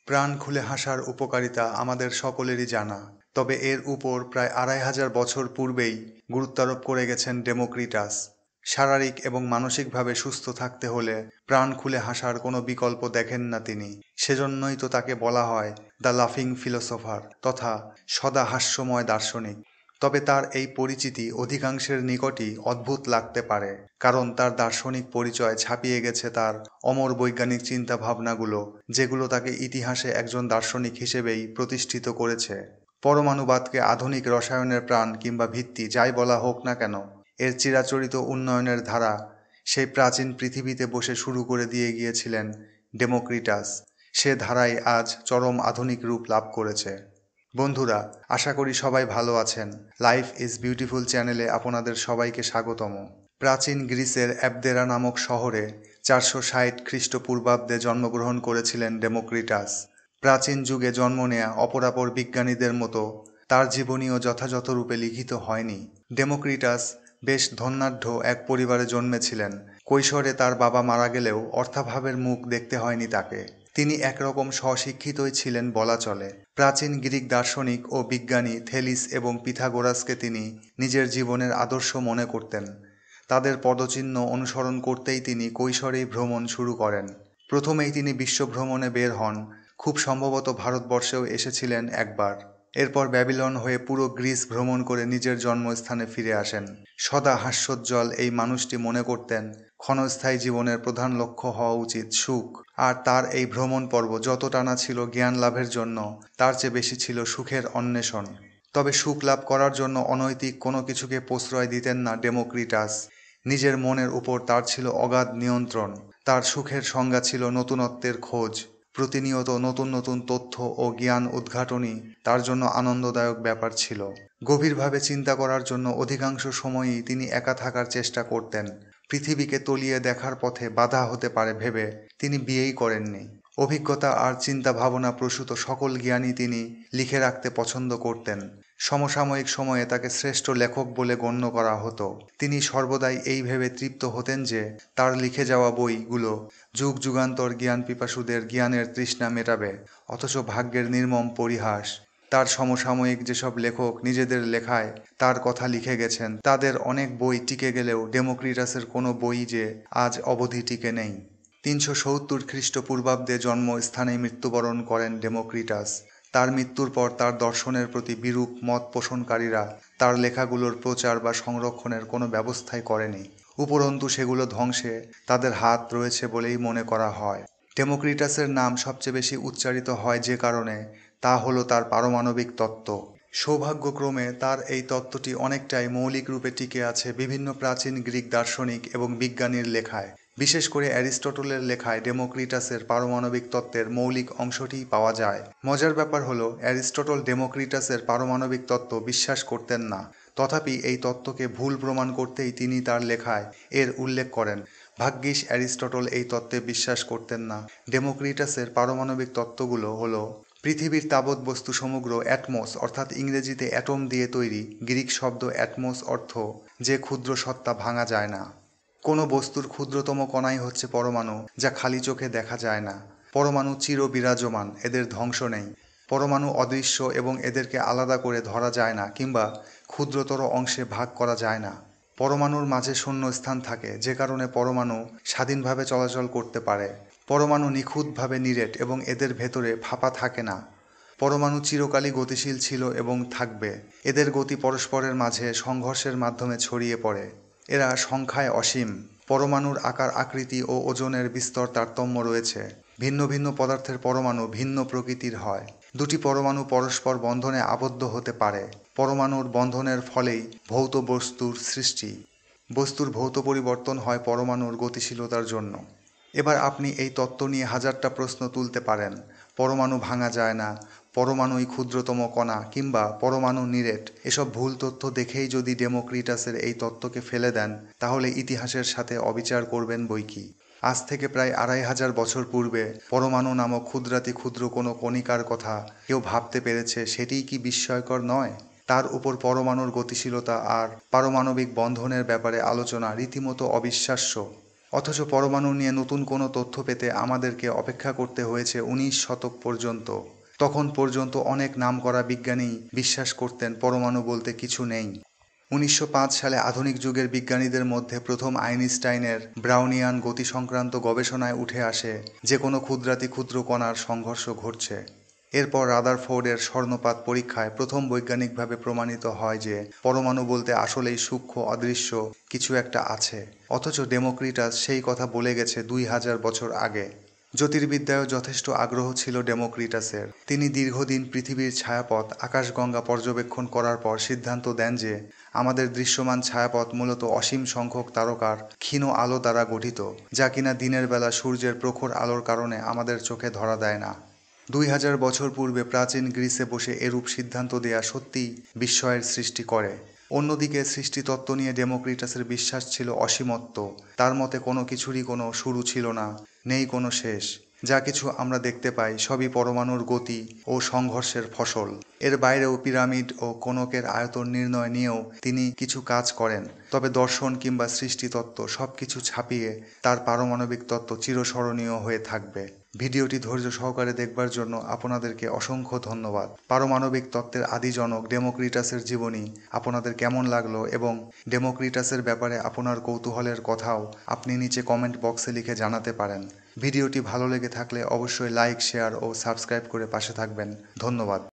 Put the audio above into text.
প্রাণ খুলে হাসার উপকারিতা আমাদের সকলেরই জানা, তবে এর উপর প্রায় ২৫০০ বছর পূর্বেই গুরুত্বারোপ করে গেছেন ডেমোক্রিটাস। শারীরিক এবং মানসিকভাবে সুস্থ থাকতে হলে প্রাণ খুলে হাসার কোনো বিকল্প দেখেন না তিনি। সেজন্যই তো তাকে বলা হয় দ্য লাফিং ফিলোসোফার তথা সদা হাস্যময় দার্শনিক। তবে তার এই পরিচিতি অধিকাংশের নিকটই অদ্ভুত লাগতে পারে, কারণ তার দার্শনিক পরিচয় ছাপিয়ে গেছে তার অমর বৈজ্ঞানিক চিন্তাভাবনাগুলো, যেগুলো তাকে ইতিহাসে একজন দার্শনিক হিসেবেই প্রতিষ্ঠিত করেছে। পরমাণুবাদকে আধুনিক রসায়নের প্রাণ কিংবা ভিত্তি যাই বলা হোক না কেন, এর চিরাচরিত উন্নয়নের ধারা সেই প্রাচীন পৃথিবীতে বসে শুরু করে দিয়ে গিয়েছিলেন ডেমোক্রিটাস। সে ধারাই আজ চরম আধুনিক রূপ লাভ করেছে। বন্ধুরা, আশা করি সবাই ভালো আছেন। লাইফ ইজ বিউটিফুল চ্যানেলে আপনাদের সবাইকে স্বাগতম। প্রাচীন গ্রিসের অ্যাবদেরা নামক শহরে ৪৬০ খ্রিস্টপূর্বাব্দে জন্মগ্রহণ করেছিলেন ডেমোক্রিটাস। প্রাচীন যুগে জন্ম নেয়া অপরাপর বিজ্ঞানীদের মতো তার জীবনীও যথাযথ রূপে লিখিত হয়নি। ডেমোক্রিটাস বেশ ধনাঢ্য এক পরিবারে জন্মেছিলেন। কৈশোরে তার বাবা মারা গেলেও অর্থাভাবের মুখ দেখতে হয়নি তাকে। তিনি একরকম স্বশিক্ষিতই ছিলেন বলা চলে। প্রাচীন গ্রিক দার্শনিক ও বিজ্ঞানী থেলিস এবং পিথাগোরাসকে তিনি নিজের জীবনের আদর্শ মনে করতেন। তাদের পদচিহ্ন অনুসরণ করতেই তিনি কৈশোরেই ভ্রমণ শুরু করেন। প্রথমেই তিনি বিশ্বভ্রমণে বের হন, খুব সম্ভবত ভারতবর্ষেও এসেছিলেন একবার। এরপর ব্যাবিলন হয়ে পুরো গ্রিস ভ্রমণ করে নিজের জন্মস্থানে ফিরে আসেন। সদা হাস্যোজ্জ্বল এই মানুষটি মনে করতেন ক্ষণস্থায়ী জীবনের প্রধান লক্ষ্য হওয়া উচিত সুখ, আর তার এই ভ্রমণ পর্ব যতটা না ছিল জ্ঞান লাভের জন্য, তার চেয়ে বেশি ছিল সুখের অন্বেষণ। তবে সুখ লাভ করার জন্য অনৈতিক কোনো কিছুকে প্রশ্রয় দিতেন না ডেমোক্রিটাস। নিজের মনের উপর তার ছিল অগাধ নিয়ন্ত্রণ। তার সুখের সংজ্ঞা ছিল নতুনত্বের খোঁজ। প্রতিনিয়ত নতুন নতুন তথ্য ও জ্ঞান উদ্ঘাটনই তার জন্য আনন্দদায়ক ব্যাপার ছিল। গভীরভাবে চিন্তা করার জন্য অধিকাংশ সময়ই তিনি একা থাকার চেষ্টা করতেন। পৃথিবীকে তলিয়ে দেখার পথে বাধা হতে পারে ভেবে তিনি বিয়েই করেননি। অভিজ্ঞতা আর চিন্তা ভাবনা প্রসূত সকল জ্ঞানই তিনি লিখে রাখতে পছন্দ করতেন। সমসাময়িক সময়ে তাকে শ্রেষ্ঠ লেখক বলে গণ্য করা হতো। তিনি সর্বদাই এই ভেবে তৃপ্ত হতেন যে তার লিখে যাওয়া বইগুলো যুগ যুগান্তর জ্ঞান পিপাসুদের জ্ঞানের তৃষ্ণা মেটাবে। অথচ ভাগ্যের নির্মম পরিহাস, তার সমসাময়িক যেসব লেখক নিজেদের লেখায় তার কথা লিখে গেছেন, তাদের অনেক বই টিকে গেলেও ডেমোক্রিটাসের কোনো বই যে আজ অবধি টিকে নেই। ৩৭০ খ্রিস্টপূর্বাব্দে জন্মস্থানেই মৃত্যুবরণ করেন ডেমোক্রিটাস। তার মৃত্যুর পর তার দর্শনের প্রতি বিরূপ মত পোষণকারীরা তার লেখাগুলোর প্রচার বা সংরক্ষণের কোনো ব্যবস্থাই করেনি। উপরন্তু সেগুলো ধ্বংসে তাদের হাত রয়েছে বলেই মনে করা হয়। ডেমোক্রিটাসের নাম সবচেয়ে বেশি উচ্চারিত হয় যে কারণে, তা হলো তার পারমাণবিক তত্ত্ব। সৌভাগ্যক্রমে তার এই তত্ত্বটি অনেকটাই মৌলিক রূপে টিকে আছে বিভিন্ন প্রাচীন গ্রিক দার্শনিক এবং বিজ্ঞানীর লেখায়। বিশেষ করে অ্যারিস্টটলের লেখায় ডেমোক্রিটাসের পারমাণবিক তত্ত্বের মৌলিক অংশটিই পাওয়া যায়। মজার ব্যাপার হলো, অ্যারিস্টটল ডেমোক্রিটাসের পারমাণবিক তত্ত্ব বিশ্বাস করতেন না। তথাপি এই তত্ত্বকে ভুল প্রমাণ করতেই তিনি তার লেখায় এর উল্লেখ করেন। ভাগ্যিস অ্যারিস্টটল এই তত্ত্বে বিশ্বাস করতেন না। ডেমোক্রিটাসের পারমাণবিক তত্ত্বগুলো হলো: পৃথিবীর তাবৎ বস্তু সমগ্র অ্যাটমস অর্থাৎ ইংরেজিতে অ্যাটম দিয়ে তৈরি। গ্রিক শব্দ অ্যাটমস অর্থ যে ক্ষুদ্র সত্তা ভাঙা যায় না। কোনো বস্তুর ক্ষুদ্রতম কণাই হচ্ছে পরমাণু, যা খালি চোখে দেখা যায় না। পরমাণু চির বিরাজমান, এদের ধ্বংস নেই। পরমাণু অদৃশ্য এবং এদেরকে আলাদা করে ধরা যায় না কিংবা ক্ষুদ্রতর অংশে ভাগ করা যায় না। পরমাণুর মাঝে শূন্য স্থান থাকে, যে কারণে পরমাণু স্বাধীনভাবে চলাচল করতে পারে। পরমাণু নিখুঁতভাবে নিরেট এবং এদের ভেতরে ফাঁপা থাকে না। পরমাণু চিরকালই গতিশীল ছিল এবং থাকবে। এদের গতি পরস্পরের মাঝে সংঘর্ষের মাধ্যমে ছড়িয়ে পড়ে। এরা সংখ্যায় অসীম। পরমাণুর আকার আকৃতি ও ওজনের বিস্তর তারতম্য রয়েছে। ভিন্ন ভিন্ন পদার্থের পরমাণু ভিন্ন প্রকৃতির হয়। দুটি পরমাণু পরস্পর বন্ধনে আবদ্ধ হতে পারে। পরমাণুর বন্ধনের ফলেই ভৌত বস্তুর সৃষ্টি। বস্তুর ভৌত পরিবর্তন হয় পরমাণুর গতিশীলতার জন্য। এবার আপনি এই তত্ত্ব নিয়ে হাজারটা প্রশ্ন তুলতে পারেন। পরমাণু ভাঙা যায় না, পরমাণুই ক্ষুদ্রতম কণা কিংবা পরমাণু নিরেট, এসব ভুল তথ্য দেখেই যদি ডেমোক্রিটাসের এই তত্ত্বকে ফেলে দেন, তাহলে ইতিহাসের সাথে অবিচার করবেন বৈকি। আজ থেকে প্রায় ২৫০০ বছর পূর্বে পরমাণু নামক ক্ষুদ্রাতি ক্ষুদ্র কোনো কণিকার কথা কেউ ভাবতে পেরেছে, সেটিই কি বিস্ময়কর নয়? তার উপর পরমাণুর গতিশীলতা আর পারমাণবিক বন্ধনের ব্যাপারে আলোচনা রীতিমতো অবিশ্বাস্য। অথচ পরমাণু নিয়ে নতুন কোনো তথ্য পেতে আমাদেরকে অপেক্ষা করতে হয়েছে 19 শতক পর্যন্ত। তখন পর্যন্ত অনেক নামকরা বিজ্ঞানী বিশ্বাস করতেন পরমাণু বলতে কিছু নেই। 1905 সালে আধুনিক যুগের বিজ্ঞানীদের মধ্যে প্রথম আইনস্টাইনের ব্রাউনিয়ান গতি সংক্রান্ত গবেষণায় উঠে আসে যে কোনো ক্ষুদ্রাতি ক্ষুদ্র কণার সংঘর্ষ ঘটছে। এরপর রাদারফোর্ডের স্বর্ণপাত পরীক্ষায় প্রথম বৈজ্ঞানিকভাবে প্রমাণিত হয় যে পরমাণু বলতে আসলেই সূক্ষ্ম অদৃশ্য কিছু একটা আছে। অথচ ডেমোক্রিটাস সেই কথা বলে গেছে 2000 বছর আগে। জ্যোতির্বিদ্যায়ও যথেষ্ট আগ্রহ ছিল ডেমোক্রিটাসের। তিনি দীর্ঘদিন পৃথিবীর ছায়াপথ আকাশগঙ্গা পর্যবেক্ষণ করার পর সিদ্ধান্ত দেন যে আমাদের দৃশ্যমান ছায়াপথ মূলত অসীম সংখ্যক তারকার ক্ষীণ আলো দ্বারা গঠিত, যা কিনা দিনের বেলা সূর্যের প্রখর আলোর কারণে আমাদের চোখে ধরা দেয় না। 2000 বছর পূর্বে প্রাচীন গ্রিসে বসে এরূপ সিদ্ধান্ত দেয়া সত্যিই বিস্ময়ের সৃষ্টি করে। অন্যদিকে সৃষ্টিতত্ত্ব নিয়ে ডেমোক্রিটাসের বিশ্বাস ছিল অসীমত্ব। তার মতে কোনো কিছুরই কোনো শুরু ছিল না, নেই কোনো শেষ। যা কিছু আমরা দেখতে পাই সবই পরমাণুর গতি ও সংঘর্ষের ফসল। এর বাইরেও পিরামিড ও কোনকের আয়তন নির্ণয় নিয়েও তিনি কিছু কাজ করেন। তবে দর্শন কিংবা সৃষ্টিতত্ত্ব সব কিছু ছাপিয়ে তার পারমাণবিক তত্ত্ব চিরস্মরণীয় হয়ে থাকবে। ভিডিওটি ধৈর্য সহকারে দেখবার জন্য আপনাদেরকে অসংখ্য ধন্যবাদ। পারমাণবিক তত্ত্বের আদিজনক ডেমোক্রিটাসের জীবনী আপনাদের কেমন লাগলো এবং ডেমোক্রিটাসের ব্যাপারে আপনার কৌতূহলের কথাও আপনি নিচে কমেন্ট বক্সে লিখে জানাতে পারেন। ভিডিওটি ভালো লেগে থাকলে অবশ্যই লাইক, শেয়ার ও সাবস্ক্রাইব করে পাশে থাকবেন। ধন্যবাদ।